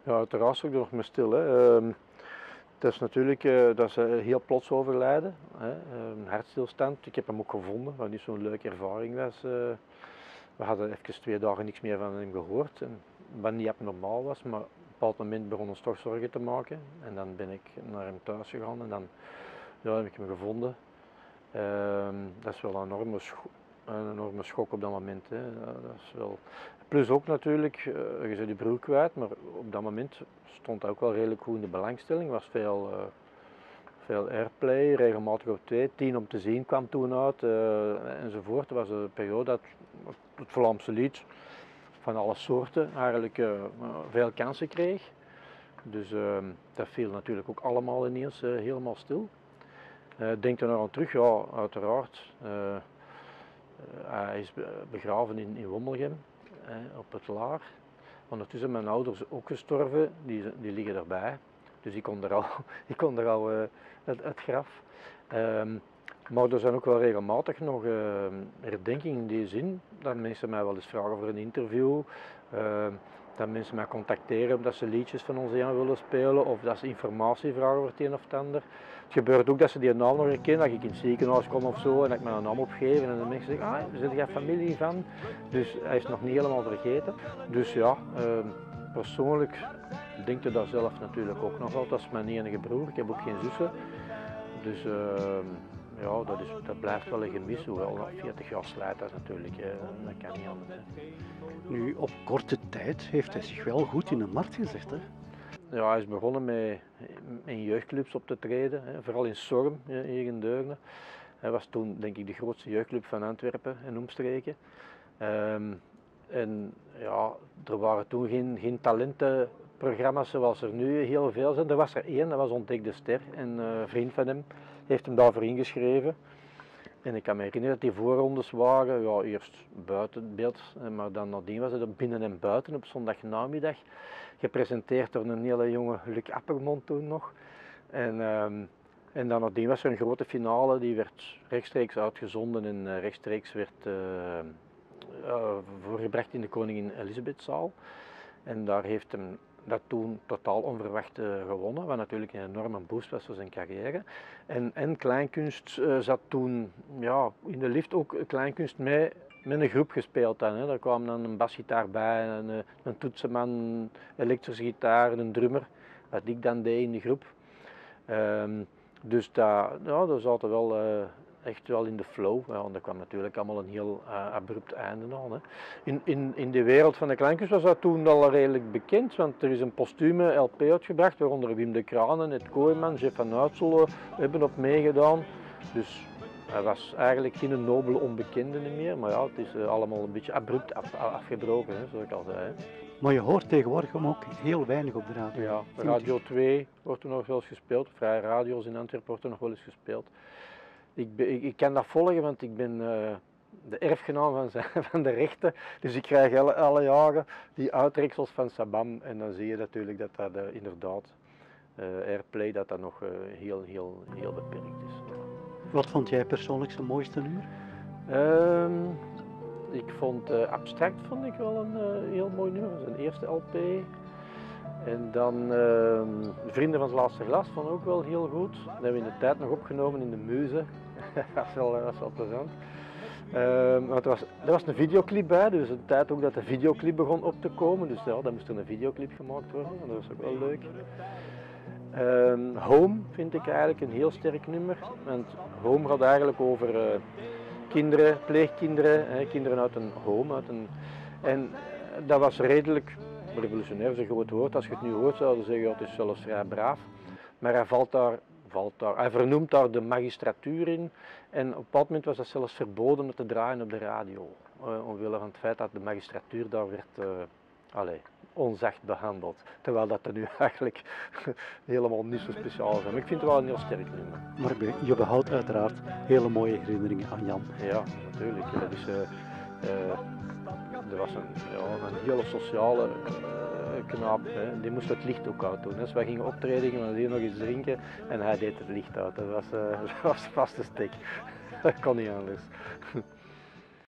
Ja, uiteraard stond ik er nog maar stil. Hè. Het is natuurlijk dat is heel plots overlijden. Hè. Een hartstilstand. Ik heb hem ook gevonden, wat niet zo'n leuke ervaring was. We hadden even 2 dagen niks meer van hem gehoord. En wat niet abnormaal was, maar op een bepaald moment begon ons toch zorgen te maken. En dan ben ik naar hem thuis gegaan en dan ja, heb ik hem gevonden. Dat is wel een enorme schok op dat moment. Hè. Dat is wel... Plus ook natuurlijk, je bent je broer kwijt, maar op dat moment stond hij ook wel redelijk goed in de belangstelling. Er was veel airplay, regelmatig op twee. 10 om te zien kwam toen uit enzovoort. Het was een periode dat het Vlaamse lied van alle soorten eigenlijk veel kansen kreeg. Dus dat viel natuurlijk ook allemaal ineens helemaal stil. Denk er nou aan terug, ja, uiteraard. Hij is begraven in Wommelgem, op het Laar. Ondertussen zijn mijn ouders ook gestorven, die liggen erbij. Dus ik kon er al het graf. Maar er zijn ook wel regelmatig nog herdenkingen in die zin, dat mensen mij wel eens vragen voor een interview. Dat mensen mij contacteren omdat ze liedjes van ons aan willen spelen of dat ze informatie vragen over het een of het ander. Het gebeurt ook dat ze die naam nog herkennen, dat ik in het ziekenhuis kom of zo en dat ik mijn naam opgeef en de mensen zeggen, ah, er zit jij familie van. Dus hij is nog niet helemaal vergeten. Dus ja, persoonlijk denk je dat zelf natuurlijk ook nog wel. Dat is mijn enige broer, ik heb ook geen zussen. Dus ja, dat blijft wel een gemis, hoewel na 40 jaar slijt dat natuurlijk, dat kan niet anders. Nu, op korte tijd heeft hij zich wel goed in de markt gezet, hè? Ja, hij is begonnen met in jeugdclubs op te treden, hè, vooral in Sorm, hier in Deurne. Hij was toen denk ik de grootste jeugdclub van Antwerpen en omstreken. En ja, er waren toen geen talentenprogramma's zoals er nu heel veel zijn. Er was er één, dat was Ontdek de Ster. En een vriend van hem heeft hem daarvoor ingeschreven. En ik kan me herinneren dat die voorrondes waren, ja, eerst buiten beeld, maar dan nadien was het binnen en buiten op zondagnamiddag. Gepresenteerd door een hele jonge Luc Appermond toen nog. En dan nadien was er een grote finale, die werd rechtstreeks uitgezonden en rechtstreeks werd voorgebracht in de Koningin Elisabethzaal. En daar heeft hem dat toen totaal onverwacht gewonnen, wat natuurlijk een enorme boost was voor zijn carrière. En kleinkunst zat toen ja, in de lift ook kleinkunst met een groep gespeeld dan. Hè. Daar kwam dan een basgitaar bij, een toetsenman, een elektrische gitaar, een drummer, wat ik dan deed in de groep. Dus daar zaten wel echt wel in de flow. Ja, en dat kwam natuurlijk allemaal een heel abrupt einde aan. Hè. In de wereld van de kleinkunst was dat toen al redelijk bekend, want er is een postume LP uitgebracht, waaronder Wim de Kranen, Ed Kooijman, Jeff van Uitsel hebben op meegedaan. Dus hij was eigenlijk geen nobele onbekende meer, maar ja, het is allemaal een beetje abrupt afgebroken, hè, zoals ik al zei. Hè. Maar je hoort tegenwoordig hem ook heel weinig op de radio. Ja, Radio 2 wordt er nog wel eens gespeeld, vrije radio's in Antwerpen wordt er nog wel eens gespeeld. Ik kan dat volgen, want ik ben de erfgenaam van de rechten, dus ik krijg alle jaren die uittreksels van Sabam en dan zie je natuurlijk dat dat inderdaad, airplay, dat nog heel beperkt is. Wat vond jij persoonlijk zijn mooiste nummer? Ik vond Abstract vond ik wel een heel mooi nummer, zijn eerste LP. En dan Vrienden van het Laatste Glas vond ik ook wel heel goed. Dat hebben we in de tijd nog opgenomen in de Muze. Dat was wel plezant. Er was een videoclip bij, dus een tijd ook dat de videoclip begon op te komen. Dus ja, dan moest er een videoclip gemaakt worden, dat was ook wel leuk. Home vind ik eigenlijk een heel sterk nummer. Want Home gaat eigenlijk over kinderen, pleegkinderen, kinderen uit een home. En dat was redelijk, revolutionair is een groot woord, als je het nu hoort zouden zeggen, ja, het is zelfs vrij braaf. Maar hij vernoemt daar de magistratuur in en op een bepaald moment was dat zelfs verboden om te draaien op de radio. Omwille van het feit dat de magistratuur daar werd onzacht behandeld. Terwijl dat er nu eigenlijk helemaal niet zo speciaal is. Maar ik vind het wel een heel sterk nummer. Maar je behoudt uiteraard hele mooie herinneringen aan Jan. Ja, natuurlijk. Er was een hele sociale knaap, hè. Die moest het licht ook uit doen. Dus wij gingen optreden, gingen we nog eens drinken en hij deed het licht uit. Dat was vast een stek. Dat kon niet anders.